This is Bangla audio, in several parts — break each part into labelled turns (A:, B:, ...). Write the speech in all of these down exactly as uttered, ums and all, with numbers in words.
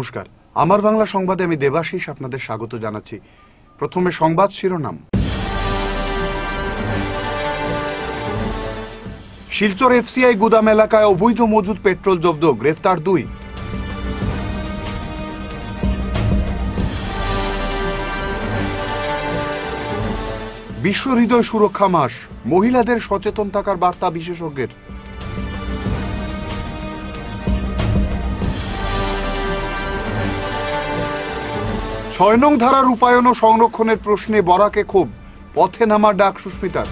A: নমস্কার, আমার বাংলা সংবাদে আমি দেবাশিস আপনাদের স্বাগত জানাচ্ছি। প্রথমে সংবাদ শিরোনাম। শিলচর এফসিআই গুদাম এলাকায় অবৈধ মজুদ পেট্রোল জব্দ, গ্রেফতার দুই। বিশ্ব হৃদয় সুরক্ষা মাস, মহিলাদের সচেতন থাকার বার্তা বিশেষজ্ঞের। ছয় নং ধারা রূপায়ণ ও সংরক্ষণের প্রশ্নে বরাকে ক্ষোভ, পথে নামার ডাক সুস্মিতার।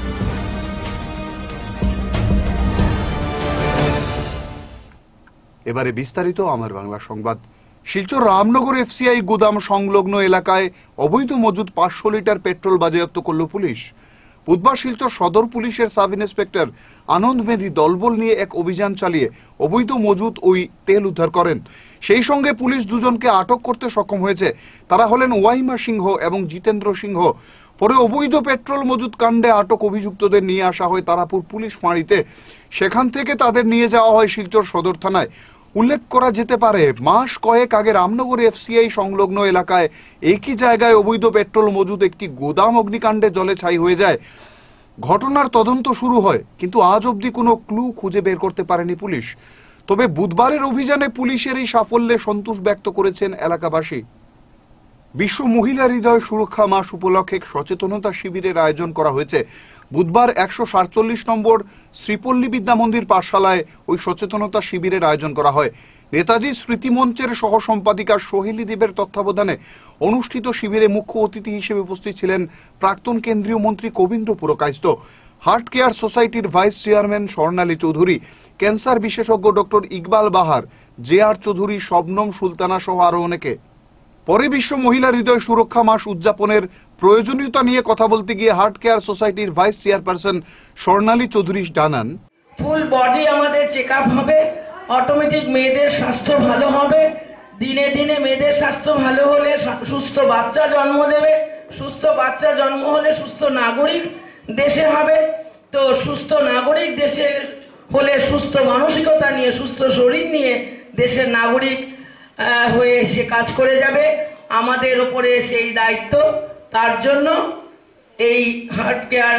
A: এবারে বিস্তারিত আমার বাংলা সংবাদ। শিলচর রামনগর এফসিআই গুদাম সংলগ্ন এলাকায় অবৈধ মজুদ পাঁচশো লিটার পেট্রোল বাজেয়াপ্ত করল পুলিশ। বুধবার শিলচর সদর পুলিশের সাব ইন্সপেক্টর আনন্দ মেধি দলবল নিয়ে এক অভিযান চালিয়ে অবৈধ মজুদ ওই তেল উদ্ধার করেন। সেই সঙ্গে পুলিশ দুজনকে আটক করতে সক্ষম হয়েছে। তারা হলেন ওয়াইমা সিংহ এবং জিতেন্দ্র সিংহ। পরে অবৈধ পেট্রোল মজুদ কাণ্ডে আটক অভিযুক্তদের নিয়ে আসা হয় তারাপুর পুলিশ ফাঁড়িতে। সেখান থেকে তাদের নিয়ে যাওয়া হয় শিলচর সদর থানায়। উল্লেখ করা যেতে পারে, মাস কয়েক আগে রামনগর এফসিআই সংলগ্ন এলাকায় একই জায়গায় অবৈধ পেট্রোল মজুদ একটি গোদাম অগ্নিকাণ্ডে জলে ছাই হয়ে যায়। ঘটনার তদন্ত শুরু হয়, কিন্তু আজ অবধি কোনো ক্লু খুঁজে বের করতে পারেনি পুলিশ। তবে বুধবারের অভিযানে পুলিশের এই সাফল্যে সন্তোষ ব্যক্ত করেছেন এলাকাবাসী। বিশ্ব মহিলা হৃদয় সুরক্ষা মাস উপলক্ষে সচেতনতা শিবিরের আয়োজন করা হয়েছে। বুধবার একশো সাতচল্লিশ নম্বর শ্রীপল্লী বিদ্যা মন্দির পাঠশালায় ওই সচেতনতা শিবিরের আয়োজন করা হয়। নেতাজি স্মৃতি মঞ্চের সহ সম্পাদিকা সোহেলী দেবের তত্ত্বাবধানে অনুষ্ঠিত শিবিরে মুখ্য অতিথি হিসেবে উপস্থিত ছিলেন প্রাক্তন কেন্দ্রীয় মন্ত্রী কবীন্দ্র পুরকায়স্থ, হার্ট কেয়ার সোসাইটির vice chairman Swarnali Chowdhury, cancer বিশেষজ্ঞ doctor Iqbal Bahar, J R Chowdhury, Shabnam Sultana সহ আরো অনেকে। পরে বিশ্ব মহিলা হৃদয় সুরক্ষা মাস উদযাপনের প্রয়োজনীয়তা নিয়ে কথা বলতে গিয়ে হার্ট কেয়ার সোসাইটির ভাইস চেয়ারপারসন স্বর্ণালী চৌধুরী জানান,
B: ফুল বডি আমাদের চেক আপ হবে, অটোমেটিক মেয়েদের স্বাস্থ্য ভালো হবে। দিনে দিনে মেয়েদের স্বাস্থ্য ভালো হলে সুস্থ বাচ্চা জন্ম দেবে, সুস্থ বাচ্চা জন্ম হলে সুস্থ নাগরিক দেশে হবে। তো সুস্থ নাগরিক দেশে হলে সুস্থ মানসিকতা নিয়ে, সুস্থ শরীর নিয়ে দেশের নাগরিক হয়ে সে কাজ করে যাবে। আমাদের উপরে সেই দায়িত্ব। তার জন্য এই heart care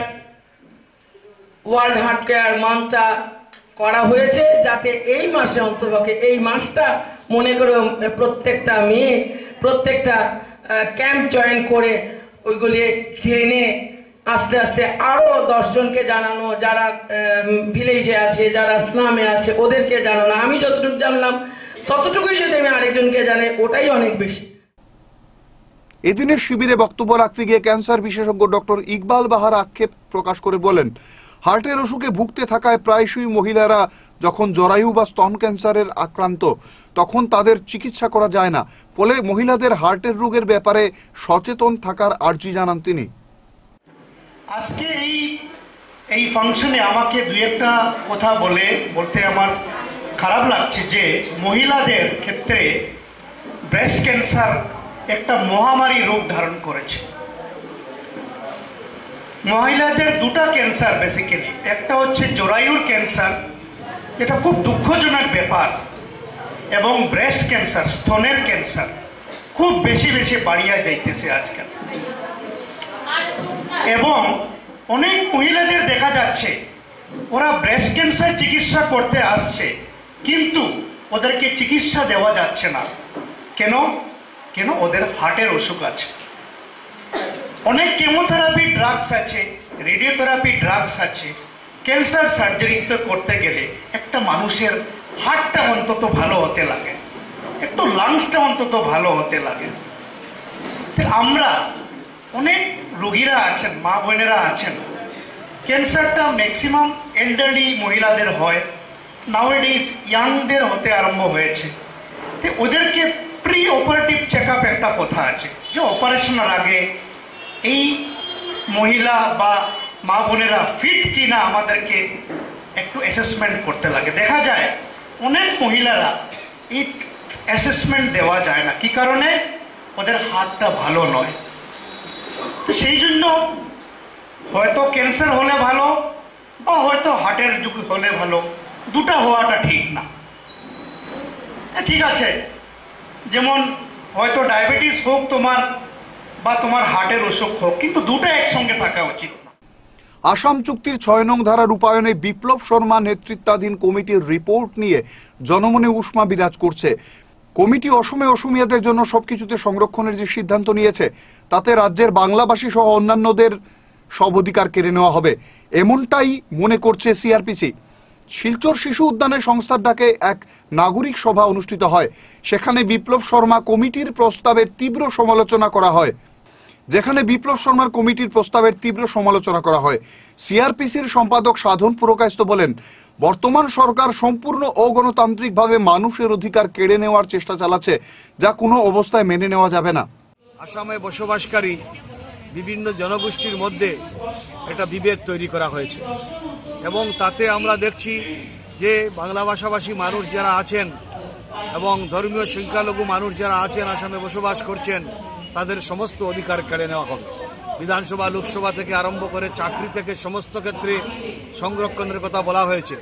B: world heart care মান্থটা করা হয়েছে, যাতে এই মাসে অন্তর্পক্ষে এই মাসটা মনে করে প্রত্যেকটা মেয়ে প্রত্যেকটা ক্যাম্প জয়েন করে ওইগুলি জেনে আস্তে আস্তে আরো দশজনকে জানানো, যারা ভিলেজে আছে, যারা স্লামে আছে ওদেরকে জানানো। আমি যতটুকু জানলাম ততটুকুই যদি আমি আরেকজনকে জানাই ওটাই অনেক বেশি।
A: এদিনের শিবিরে বক্তব্য রাখতে গিয়ে ক্যান্সার বিশেষজ্ঞ ডক্টর ইকবাল বাহার আক্ষেপ প্রকাশ করে বলেন, হার্টের অসুখে ভুগতে থাকায় প্রায়শই মহিলারা যখন জরায়ু বা স্তন ক্যান্সারের আক্রান্ত তখন তাদের চিকিৎসা করা যায় না। ফলে মহিলাদের হার্টের রোগের ব্যাপারে সচেতন থাকার আর্জি জানান তিনি।
C: আজকে এই এই ফাংশনে আমাকে দুই একটা কথা বলে বলতে আমার খারাপ লাগছে যে মহিলাদের ক্ষেত্রে ব্রেস্ট ক্যান্সার একটা মহামারী রূপ ধারণ করেছে। মহিলাদের দুটা ক্যান্সার বেসিক্যালি, একটা হচ্ছে জরায়ুর ক্যান্সার, যেটা খুব দুঃখজনক ব্যাপার, এবং ব্রেস্ট ক্যান্সার, স্তনের ক্যান্সার খুব বেশি বেশি বাড়িয়া যাইতেছে আজকাল। এবং অনেক মহিলাদের দেখা যাচ্ছে ওরা ব্রেস্ট ক্যান্সার চিকিৎসা করতে আসছে, কিন্তু ওদেরকে চিকিৎসা দেওয়া যাচ্ছে না। কেন? কেন ওদের হার্টের অসুখ আছে। অনেক কেমোথেরাপি ড্রাগস আছে, রেডিওথেরাপি ড্রাগস আছে। ক্যান্সার সার্জারি করতে গেলে একটা মানুষের হার্টটা অন্তত ভালো হতে লাগে, একটু লাংসটা অন্তত ভালো হতে লাগে। আমরা অনেক রোগীরা আছেন, মা বোনেরা আছেন, ক্যান্সারটা ম্যাক্সিমাম এল্ডারলি মহিলাদের হয়, নাওয়াডেজ ইয়াংদের হতে আরম্ভ হয়েছে। তো ওদেরকে প্রি অপারেটিভ চেক আপ একটা কথা আছে, যে অপারেশনের আগে এই মহিলা বা মা বোনেরা ফিট কিনা আমাদেরকে একটু অ্যাসেসমেন্ট করতে লাগে। দেখা যায় অনেক মহিলারা এই অ্যাসেসমেন্ট দেওয়া যায় না, কি কারণে? ওদের হার্টটা ভালো নয়। তো সেই জন্য হয়তো ক্যান্সার হলে ভালো বা হয়তো হার্টের যুগ হলে ভালো, দুটা হওয়াটা ঠিক না। ঠিক আছে, যেমন হয়তো ডায়াবেটিস হোক তোমার বা তোমার হার্টের অসুখ হোক, কিন্তু দুটো একসঙ্গে থাকা উচিত।
A: আসাম চুক্তির ছয় নং ধারা রূপায়ণে বিপ্লব শর্মা নেতৃত্বাধীন কমিটির রিপোর্ট নিয়ে জনমনে উষ্মা বিরাজ করছে। কমিটি অসমে অসমিয়াদের জন্য সবকিছুতে সংরক্ষণের যে সিদ্ধান্ত নিয়েছে তাতে রাজ্যের বাংলাভাষী সহ অন্যান্যদের সব অধিকার কেড়ে নেওয়া হবে, এমনটাই মনে করছে সিআরপিসি। শিলচর শিশু উদ্যানে সংস্থার ডাকে এক নাগরিক সভা অনুষ্ঠিত হয়। সেখানে বিপ্লব শর্মা কমিটির প্রস্তাবের তীব্র সমালোচনা করা হয় যেখানে বিপ্লব শর্মার কমিটির প্রস্তাবের তীব্র সমালোচনা করা হয় সিআরপিসির সম্পাদক সাধন পুরকায়স্থ বলেন, বর্তমান সরকার সম্পূর্ণ অগণতান্ত্রিকভাবে মানুষের অধিকার কেড়ে নেওয়ার চেষ্টা চালাচ্ছে, যা কোনো অবস্থায় মেনে নেওয়া যাবে না।
D: আসামে বসবাসকারী বিভিন্ন জনগোষ্ঠীর মধ্যে একটা বিভেদ তৈরি করা হয়েছে এবং তাতে আমরা দেখছি যে বাংলা ভাষাভাষী মানুষ যারা আছেন এবং ধর্মীয় সংখ্যালঘু মানুষ যারা আছেন আসামে বসবাস করছেন তাদের সমস্ত অধিকার কেড়ে নেওয়া হবে। বিধানসভা লোকসভা থেকে আরম্ভ করে চাকরি থেকে সমস্ত ক্ষেত্রে সংরক্ষণের কথা বলা হয়েছে।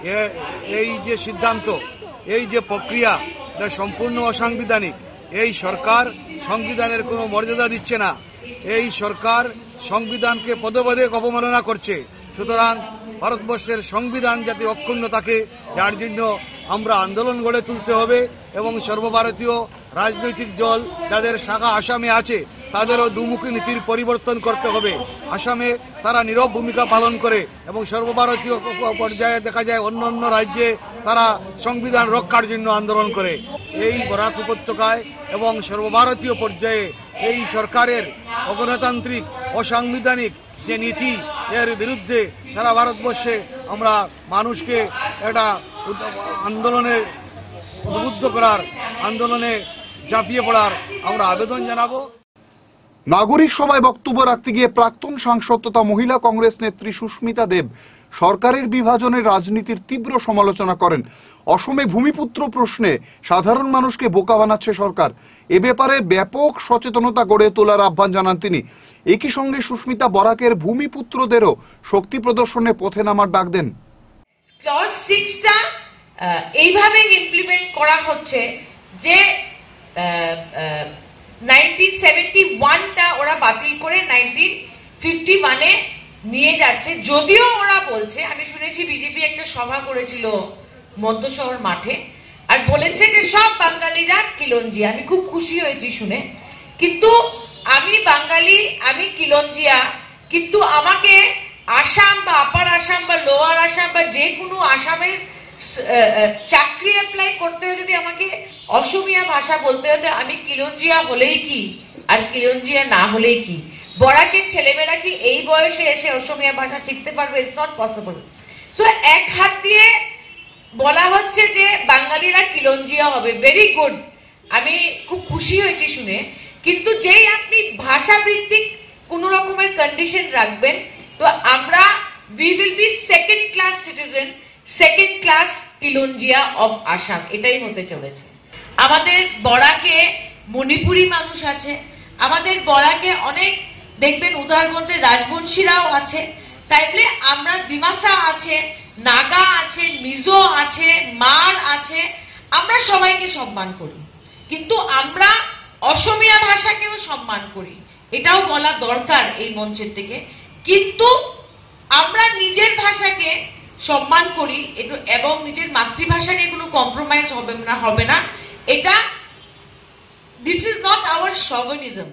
D: এই যে সিদ্ধান্ত, এই যে প্রক্রিয়া, এটা সম্পূর্ণ অসাংবিধানিক। এই সরকার সংবিধানের কোনো মর্যাদা দিচ্ছে না। এই সরকার সংবিধানকে পদে পদে অবমাননা করছে। সুতরাং ভারতবর্ষের সংবিধান যাতে অক্ষুণ্ণ থাকে, যার জন্য আমরা আন্দোলন গড়ে তুলতে হবে এবং সর্বভারতীয় রাজনৈতিক দল যাদের শাখা আসামে আছে তাদেরও দুমুখী নীতির পরিবর্তন করতে হবে। আসামে তারা নীরব ভূমিকা পালন করে এবং সর্বভারতীয় পর্যায়ে দেখা যায় অন্য অন্য রাজ্যে তারা সংবিধান রক্ষার জন্য আন্দোলন করে। এই বরাক উপত্যকায় এবং সর্বভারতীয় পর্যায়ে এই সরকারের অগণতান্ত্রিক অসাংবিধানিক যে নীতি, এর বিরুদ্ধে সারা ভারতবর্ষে আমরা মানুষকে একটা আন্দোলনে উদ্বুদ্ধ করার, আন্দোলনে ঝাঁপিয়ে পড়ার আমরা আবেদন জানাবো।
A: নাগরিক সভায় বক্তব্য রাখতে গিয়ে প্রাক্তন সাংসদ তথা মহিলা কংগ্রেস নেত্রী সুস্মিতা দেব সরকারের বিভাজনের রাজনীতির তীব্র সমালোচনা করেন। অসমে ভূমিপুত্র প্রশ্নে সাধারণ মানুষকে বোকা বানাচ্ছে সরকার, এ ব্যাপারে ব্যাপক সচেতনতা গড়ে তোলার আহ্বান জানান তিনি। একই সঙ্গে সুস্মিতা বরাকের ভূমিপুত্রদেরও শক্তি প্রদর্শনে পথে নামার ডাক দেন।
E: ক্লজ সিক্সটা এইভাবে ইমপ্লিমেন্ট করা হচ্ছে যে নাইনটিন সেভেন্টি ওয়ানটা ওরা বাতিল করে নাইনটিন ফিফটি ওয়ানে নিয়ে যাচ্ছে। যদিও ওরা বলছে, আমি শুনেছি বিজেপি একটা সভা করেছিল মধ্য শহর মাঠে আর বলেছে যে সব বাঙালিরা কিলঞ্জিয়া। আমি খুব খুশি হয়েছি শুনে, কিন্তু আমি বাঙালি, আমি কিলঞ্জিয়া, কিন্তু আমাকে আসাম বা আপার আসাম বা লোয়ার আসাম বা যে কোনো আসামের চাকরি অ্যাপ্লাই করতে হলে যদি আমাকে অসমিয়া ভাষা বলতে হলে আমি কিলঞ্জিয়া হলেই কি আর কিলঞ্জিয়া না হলেই কি? বরাকের ছেলেমেয়েরা কি এই বয়সে এসে অসমিয়া ভাষা শিখতে পারবে? It's not possible. সো এক হাত দিয়ে বলা হচ্ছে যে বাঙালিরা কিলঞ্জিয়া হবে, ভেরি গুড, আমি খুব খুশি হয়েছি শুনে। কিন্তু যেই আপনি ভাষা ভিত্তিক কোন রকমের কন্ডিশন রাখবেন, তো আমরা we will be second class citizen, second class কিলঞ্জিয়া অফ আসাম, এটাই হতে চলেছে। আমাদের বরাকে মণিপুরি মানুষ আছে, আমাদের বরাকে অনেক দেখবেন উদাহরণে রাজবংশীরাও আছে, তাইলে আমরা ডিমাসা আছে, নাগা আছে, মিজো আছে, মার আছে, আমরা সবাইকে সম্মান করি, কিন্তু আমরা অসমিয়া ভাষাকেও সম্মান করি, এটাও বলা দরকার এই মঞ্চের থেকে। কিন্তু আমরা নিজের ভাষাকে সম্মান করি এবং নিজের মাতৃভাষা নিয়ে কোনো কম্প্রোমাইজ হবে না হবে না এটা this is not our chauvinism.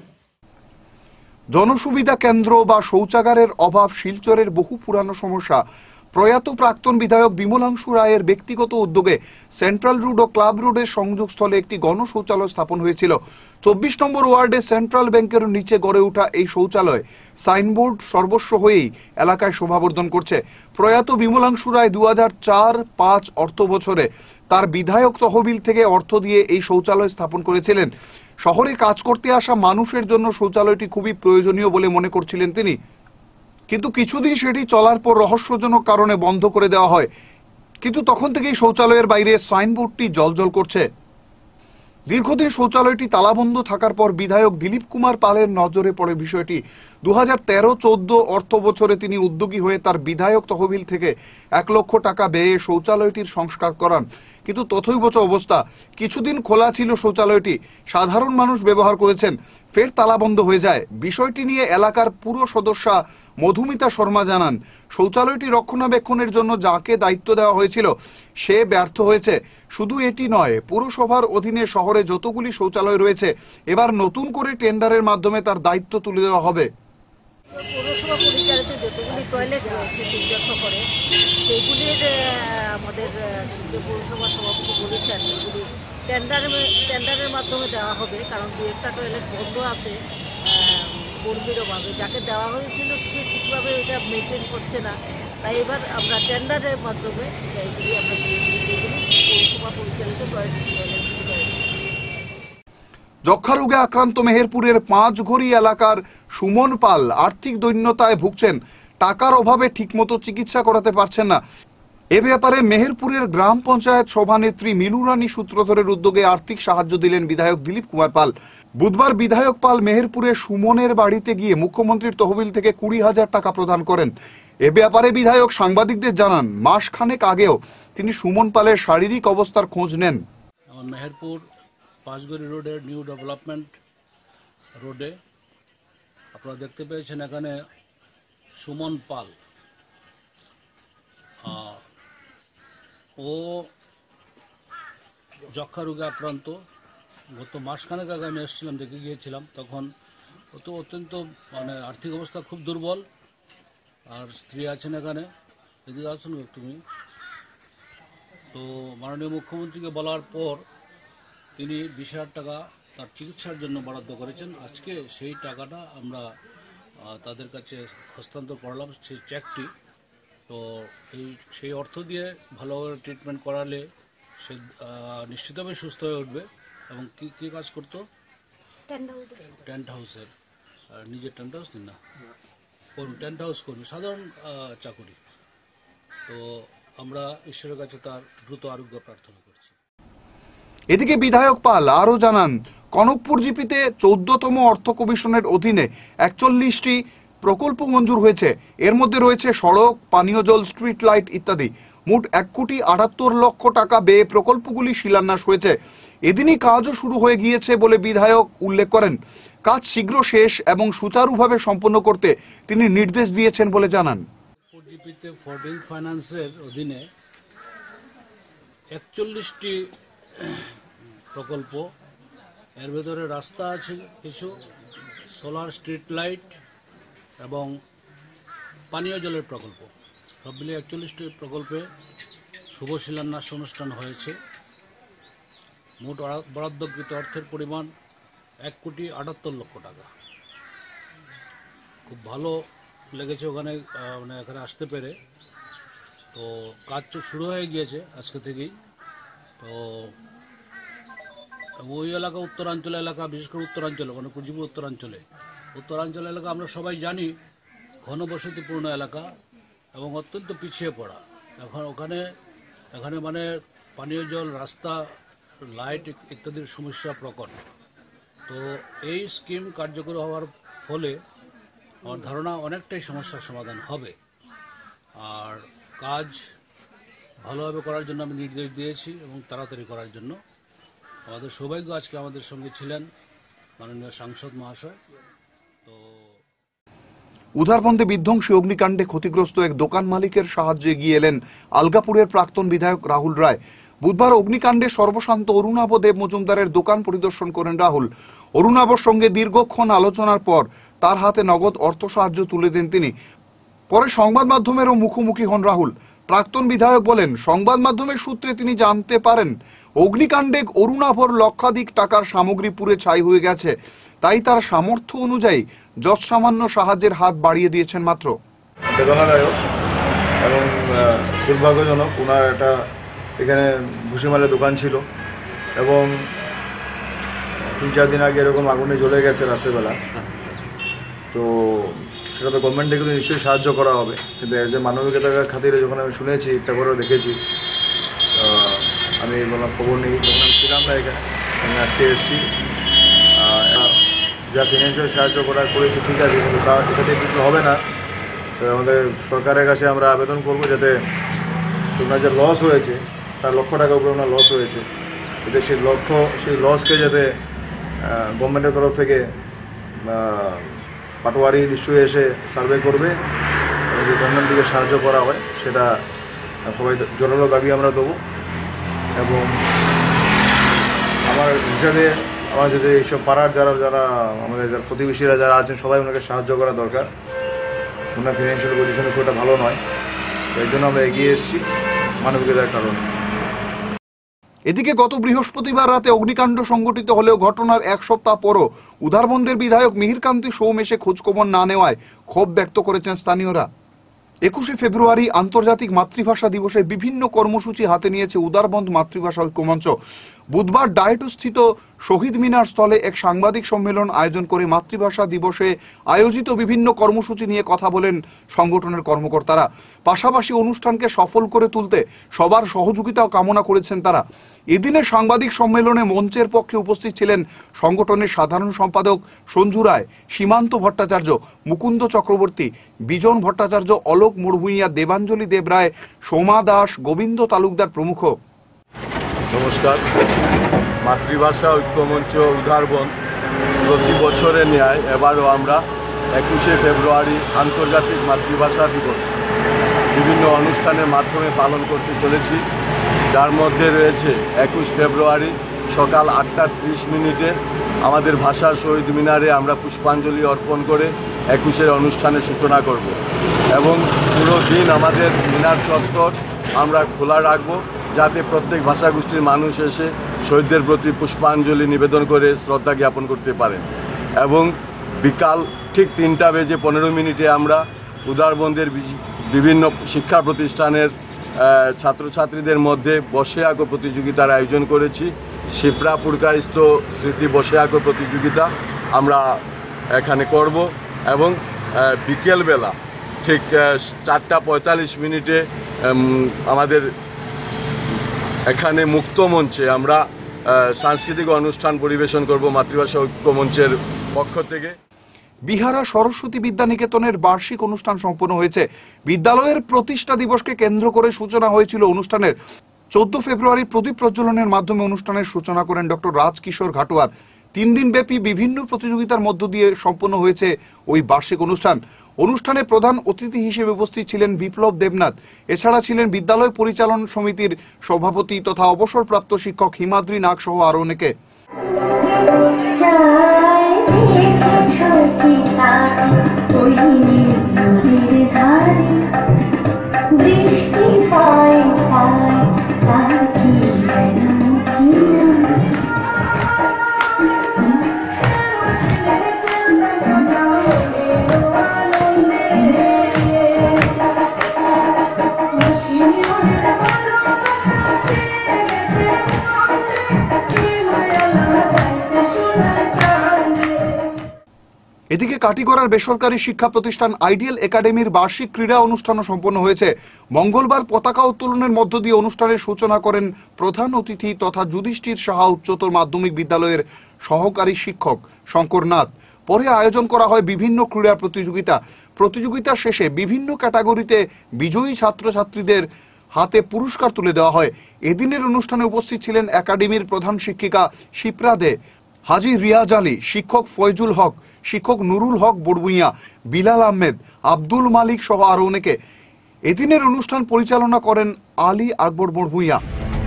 A: জনসুবিধা কেন্দ্র বা শৌচাগারের অভাব শিলচরের বহু পুরানো সমস্যা। প্রয়াত প্রাক্তন বিধায়ক বিমলাংশু রায়ের ব্যক্তিগত উদ্যোগে সেন্ট্রাল রোড ও ক্লাব রোডের সংযোগস্থলে একটি গণ শৌচালয় স্থাপন হয়েছিল। চব্বিশ নম্বর ওয়ার্ডে সেন্ট্রাল ব্যাংকের নিচে গড়ে ওঠা এই শৌচালয় সাইনবোর্ড সর্বস্ব হয়েই এলাকায় শোভাবর্ধন করছে। প্রয়াত বিমলাংশু রায় দু হাজার চার পাঁচ অর্থ বছরে তার বিধায়ক তহবিল থেকে অর্থ দিয়ে এই শৌচালয় স্থাপন করেছিলেন। শহরে কাজ করতে আসা মানুষের জন্য শৌচালয়টি খুবই প্রয়োজনীয় বলে মনে করছিলেন তিনি, কিন্তু কিছুদিন সেটি চলার পর রহস্যজনক কারণে বন্ধ করে দেওয়া হয়। কিন্তু তখন থেকেই শৌচালয়ের বাইরে সাইনবোর্ডটি জ্বলজ্বল করছে। দীর্ঘদিন শৌচালয়টি তালাবন্ধ থাকার পর বিধায়ক দিলীপ কুমার পালের নজরে পড়ে বিষয়টি। দু হাজার তেরো চোদ্দ অর্থ বছরে তিনি উদ্যোগী হয়ে তার বিধায়ক তহবিল থেকে এক লক্ষ টাকা ব্যয়ে শৌচালয়টির সংস্কার করান। কিন্তু তথৈবচ অবস্থা। কিছুদিন খোলা ছিল শৌচালয়টি, সাধারণ মানুষ ব্যবহার করেছেন, ফের তালাবন্ধ হয়ে যায়। বিষয়টি নিয়ে এলাকার পুর সদস্যা মধুমিতা শর্মা জানান, শৌচালয়টি রক্ষণাবেক্ষণের জন্য যাকে দায়িত্ব দেওয়া হয়েছিল সে ব্যর্থ হয়েছে। শুধু এটি নয়, পুরসভার অধীনে শহরে যতগুলি শৌচালয় রয়েছে এবার নতুন করে টেন্ডারের মাধ্যমে তার দায়িত্ব তুলে দেওয়া হবে।
F: পৌরসভা পরিচালিত যতগুলি টয়লেট রয়েছে শিলচর শহরে, সেইগুলির আমাদের শিলচর পৌরসভা সভাপতি বলেছেন এগুলি টেন্ডারের টেন্ডারের মাধ্যমে দেওয়া হবে, কারণ দু একটা টয়লেট বন্ধ আছে কর্মীর অভাবে। যাকে দেওয়া হয়েছিল সে ঠিকভাবে এটা মেনটেন করছে না, তাই এবার আমরা টেন্ডারের মাধ্যমে এগুলি আমরা পৌরসভা পরিচালিত টয়লেটগুলি রয়েছে।
A: যক্ষা রোগে আক্রান্ত মেহেরপুরের পাঁচঘড়ি এলাকার সুমন পাল আর্থিক দৈন্যতায় ভুগছেন, টাকার অভাবে ঠিকমতো চিকিৎসা করাতে পারছেন না। এ ব্যাপারে মেহেরপুরের গ্রাম পঞ্চায়েত সভানেত্রী মিলুরানী সূত্রধরের উদ্যোগে আর্থিক সাহায্য দিলেন বিধায়ক দিলীপ কুমার পাল। বুধবার বিধায়ক পাল মেহেরপুরে সুমনের বাড়িতে গিয়ে মুখ্যমন্ত্রীর তহবিল থেকে কুড়ি হাজার টাকা প্রদান করেন। এ ব্যাপারে বিধায়ক সাংবাদিকদের জানান, মাসখানেক আগেও তিনি সুমন পালের শারীরিক অবস্থার খোঁজ নেন।
G: মেহেরপুর পাঁচগড়ি রোডের নিউ ডেভেলপমেন্ট রোডে আপনারা দেখতে পেয়েছেন এখানে সুমন পাল, ও যক্ষা রোগে আক্রান্ত। গত মাসখানেক আগে আমি এসেছিলাম, দেখে গিয়েছিলাম, তখন ও তো অত্যন্ত মানে আর্থিক অবস্থা খুব দুর্বল, আর স্ত্রী আছেন এখানে। এদিকে আসুন তুমি। তো মাননীয় মুখ্যমন্ত্রীকে বলার পর তিনি বিশ হাজার টাকা তার চিকিৎসার জন্য বরাদ্দ করেছেন। আজকে সেই টাকাটা আমরা তাদের কাছে হস্তান্তর করলাম, সেই চেকটি। তো এই সেই অর্থ দিয়ে ভালোভাবে ট্রিটমেন্ট করালে সে নিশ্চিতভাবে সুস্থ হয়ে উঠবে। এবং কী কী কাজ করতো? টেন্ট হাউসের, নিজের টেন্ট হাউস দিন না করুন, টেন্ট হাউস কর্মী, সাধারণ চাকুরি। তো আমরা ঈশ্বরের কাছে তার দ্রুত আরোগ্য প্রার্থনা করছি।
A: এদিকে বিধায়ক পাল আরও জানান, কনকপুর জিপিতে চৌদ্দতম অর্থ কমিশনের অধীনে একচল্লিশটি প্রকল্প মঞ্জুর হয়েছে। এর মধ্যে রয়েছে সড়ক, পানীয় জল, স্ট্রিট লাইট ইত্যাদি। মোট এক কোটি আটাত্তর লক্ষ টাকা ব্যয়ে প্রকল্পগুলি শিলান্যাস হয়েছে। এদিনই কাজও শুরু হয়ে গিয়েছে বলে বিধায়ক উল্লেখ করেন। কাজ শীঘ্র শেষ এবং সুচারুভাবে সম্পন্ন করতে তিনি নির্দেশ দিয়েছেন বলে জানান।
G: জিপিতে ফোরটিন ফাইন্যান্সের অধীনে একচল্লিশটি প্রকল্প, এর ভেতরে রাস্তা আছে কিছু, সোলার স্ট্রিট লাইট এবং পানীয় জলের প্রকল্প, সব মিলিয়ে একচল্লিশটি প্রকল্পে শুভ শিলান্যাস অনুষ্ঠান হয়েছে। মোট বরাদ্দকৃত অর্থের পরিমাণ এক কোটি আটাত্তর লক্ষ টাকা। খুব ভালো লেগেছে ওখানে, মানে এখানে আসতে পেরে। তো কাজ তো শুরু হয়ে গিয়েছে আজকে থেকেই। তো ওই এলাকা, উত্তরাঞ্চল এলাকা, বিশেষ করে উত্তরাঞ্চলে, মানে কুজিপুর উত্তরাঞ্চলে উত্তরাঞ্চল এলাকা আমরা সবাই জানি ঘনবসতিপূর্ণ এলাকা এবং অত্যন্ত পিছিয়ে পড়া। এখন ওখানে এখানে মানে পানীয় জল, রাস্তা, লাইট ইত্যাদির সমস্যা প্রকট। তো এই স্কিম কার্যকর হওয়ার ফলে আমার ধারণা অনেকটাই সমস্যার সমাধান হবে। আর কাজ ভালোভাবে করার জন্য আমি নির্দেশ দিয়েছি এবং তাড়াতাড়ি করার জন্য। আমাদের সৌভাগ্য আজকে আমাদের সঙ্গে ছিলেন মাননীয় সাংসদ মহাশয়। তো
A: উধারবন্দে বিধ্বংসী অগ্নিকাণ্ডে ক্ষতিগ্রস্ত এক দোকান মালিকের সাহায্যে এগিয়ে এলেন আলগাপুরের প্রাক্তন বিধায়ক রাহুল রায়। বুধবার অগ্নিকাণ্ডে সর্বশান্ত অরুণাভ দেব মজুমদারের দোকান পরিদর্শন করেন রাহুল। অরুণাভর সঙ্গে দীর্ঘক্ষণ আলোচনার পর তার হাতে নগদ অর্থ সাহায্য তুলে দেন তিনি। পরে সংবাদ মাধ্যমেরও মুখোমুখি হন রাহুল। প্রাক্তন বিধায়ক বলেন, সংবাদ মাধ্যমের সূত্রে তিনি জানতে পারেন অগ্নিকাণ্ডে অরুণাভর লক্ষাধিক টাকার সামগ্রী পুড়ে ছাই হয়ে গেছে, তাই তার সামর্থ্য অনুযায়ী যৎসামান্য সাহায্যের হাত বাড়িয়ে দিয়েছেন মাত্র।
H: বেদনাদায়ক এবং দুর্ভাগ্যজনক। ওনার একটা এখানে ভুসিমালের দোকান ছিল এবং তিন চার দিন আগে এরকম আগুনে জ্বলে গেছে রাত্রেবেলা। তো সেটা তো গভর্নমেন্ট থেকে তো নিশ্চয়ই সাহায্য করা হবে, কিন্তু এজ এ মানবিকতার খাতিরে যখন আমি শুনেছি, একটা করেও দেখেছি, আমি বললাম খবর নেই। যখন আমি ছিলাম না এখানে, আমি আজকে এসেছি। যা ফিনান্সিয়াল সাহায্য করা করেছি ঠিক আছে, কিন্তু তা এটাতে কিছু হবে না। তো আমাদের সরকারের কাছে আমরা আবেদন করব যাতে ওনার যে লস হয়েছে তার লক্ষ টাকার উপরে ওনার লস হয়েছে। এতে সেই লক্ষ্য সেই লসকে যাতে গভর্নমেন্টের তরফ থেকে পাটোয়ারি নিশ্চয়ই এসে সার্ভে করবে এবং যে গভর্নমেন্ট থেকে সাহায্য করা হয় সেটা সবাই জোরালো দাবি আমরা দেবো। এবং আমার হিসাবে আমার যদি এইসব পাড়ার যারা যারা আমাদের যারা প্রতিবেশীরা যারা আছেন সবাই ওনাকে সাহায্য করা দরকার। ওনার ফিনান্সিয়াল পজিশন খুব একটা ভালো নয়, এই জন্য আমরা এগিয়ে এসেছি মানবিকতার কারণে।
A: এদিকে গত বৃহস্পতিবার রাতে অগ্নিকাণ্ড সংঘটিত হলেও ঘটনার এক সপ্তাহ পরও উধারবন্দের বিধায়ক মিহিরকান্তি সোম এসে খোঁজখবর না নেওয়ায় ক্ষোভ ব্যক্ত করেছেন স্থানীয়রা। একুশে ফেব্রুয়ারি আন্তর্জাতিক মাতৃভাষা দিবসে বিভিন্ন কর্মসূচি হাতে নিয়েছে উদারবন্দ মাতৃভাষা ঐক্যমঞ্চ। বুধবার ডায়েটস্থিত শহীদ মিনার স্থলে এক সাংবাদিক সম্মেলন আয়োজন করে মাতৃভাষা দিবসে আয়োজিত বিভিন্ন কর্মসূচি নিয়ে কথা বলেন সংগঠনের কর্মকর্তারা। পাশাপাশি অনুষ্ঠানকে সফল করে তুলতে সবার সহযোগিতাও কামনা করেছেন তারা। এদিনের সাংবাদিক সম্মেলনে মঞ্চের পক্ষে উপস্থিত ছিলেন সংগঠনের সাধারণ সম্পাদক সঞ্জু রায়, সীমান্ত ভট্টাচার্য, মুকুন্দ চক্রবর্তী, বিজন ভট্টাচার্য, অলোক মুড়ভুইয়া, দেবাঞ্জলি দেবরায়, সোমা দাস, গোবিন্দ তালুকদার প্রমুখ।
I: নমস্কার। মাতৃভাষা ঐক্যমঞ্চ উধারবন্দ প্রতি বছরের ন্যায় এবারও আমরা একুশে ফেব্রুয়ারি আন্তর্জাতিক মাতৃভাষা দিবস বিভিন্ন অনুষ্ঠানের মাধ্যমে পালন করতে চলেছি, যার মধ্যে রয়েছে একুশ ফেব্রুয়ারি সকাল আটটা ত্রিশ মিনিটে আমাদের ভাষা শহীদ মিনারে আমরা পুষ্পাঞ্জলি অর্পণ করে একুশের অনুষ্ঠানের সূচনা করব এবং পুরো দিন আমাদের মিনার চত্বর আমরা খোলা রাখব, যাতে প্রত্যেক ভাষাগোষ্ঠীর মানুষ এসে শহীদদের প্রতি পুষ্পাঞ্জলি নিবেদন করে শ্রদ্ধা জ্ঞাপন করতে পারেন। এবং বিকাল ঠিক তিনটা বেজে পনেরো মিনিটে আমরা উদারবন্দের বিভিন্ন শিক্ষা প্রতিষ্ঠানের ছাত্রছাত্রীদের মধ্যে বসে আঁকো প্রতিযোগিতার আয়োজন করেছি। শিপ্রা পুরকারিস্থ স্মৃতি বসে আঁকো প্রতিযোগিতা আমরা এখানে করব এবং বিকেলবেলা ঠিক চারটা পঁয়তাল্লিশ মিনিটে আমাদের এখানে মুক্ত মঞ্চে আমরা সাংস্কৃতিক অনুষ্ঠান পরিবেশন করব মাতৃভাষা ঐক্যমঞ্চের পক্ষ থেকে।
A: বিহারা সরস্বতী বিদ্যানিকেতনের বার্ষিক অনুষ্ঠান সম্পন্ন হয়েছে। বিদ্যালয়ের প্রতিষ্ঠা দিবসকে কেন্দ্র করে সূচনা হয়েছিল অনুষ্ঠানের। চোদ্দ ফেব্রুয়ারি প্রদীপ প্রজ্বলনের মাধ্যমে অনুষ্ঠানের সূচনা করেন ডক্টর রাজকিশোর ঘাটোয়ার। তিন দিন ব্যাপী বিভিন্ন প্রতিযোগিতার মধ্য দিয়ে সম্পন্ন হয়েছে ওই বার্ষিক অনুষ্ঠান। অনুষ্ঠানে প্রধান অতিথি হিসেবে উপস্থিত ছিলেন বিপ্লব দেবনাথ। এছাড়া ছিলেন বিদ্যালয় পরিচালন সমিতির সভাপতি তথা অবসরপ্রাপ্ত শিক্ষক হিমাদ্রি নাগ সহ আরো অনেকে। এদিকে কাটিগড়ার বেসরকারি শিক্ষা প্রতিষ্ঠান আইডিয়াল একাডেমির বার্ষিক ক্রীড়া অনুষ্ঠানও সম্পন্ন হয়েছে। মঙ্গলবার পতাকা উত্তোলনের মধ্য দিয়ে অনুষ্ঠানের সূচনা করেন প্রধান অতিথি তথা যুধিষ্ঠির সাহা উচ্চতর মাধ্যমিক বিদ্যালয়ের সহকারী শিক্ষক শঙ্কর নাথ। পরে আয়োজন করা হয় বিভিন্ন ক্রীড়া প্রতিযোগিতা। প্রতিযোগিতা শেষে বিভিন্ন ক্যাটাগরিতে বিজয়ী ছাত্রছাত্রীদের হাতে পুরস্কার তুলে দেওয়া হয়। এদিনের অনুষ্ঠানে উপস্থিত ছিলেন একাডেমির প্রধান শিক্ষিকা শিপ্রা দে, হাজি রিয়াজ আলী, শিক্ষক ফয়জুল হক, শিক্ষক নুরুল হক বড়ভুইয়া, বিলাল আহমেদ, আব্দুল মালিক সহ আরো অনেকে। এদিনের অনুষ্ঠান পরিচালনা করেন আলী আকবর বড়ভুইয়া।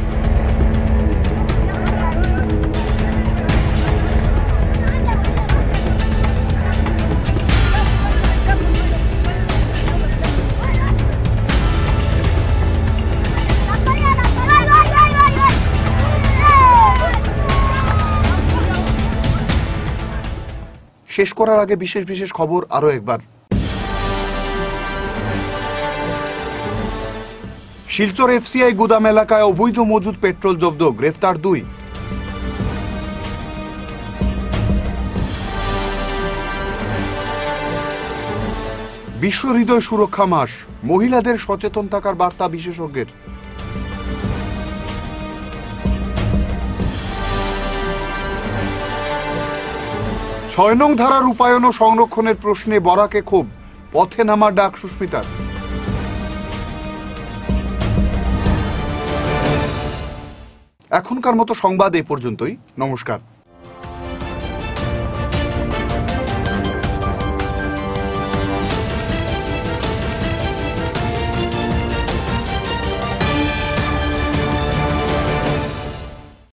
A: শেষ করার আগে বিশেষ বিশেষ খবর আরো একবার। শিলচর এফসিআই গুদাম এলাকায় অবৈধ মজুদ পেট্রোল জব্দ, গ্রেফতার দুই। বিশ্ব হৃদয় সুরক্ষা মাস, মহিলাদের সচেতন থাকার বার্তা বিশেষজ্ঞের। ছয় নং ধারা রূপায়ণ ও সংরক্ষণের প্রশ্নে বরাকে ক্ষোভ, পথে নামার ডাক সুস্মিতার। এখনকার মতো সংবাদ এ পর্যন্তই। নমস্কার।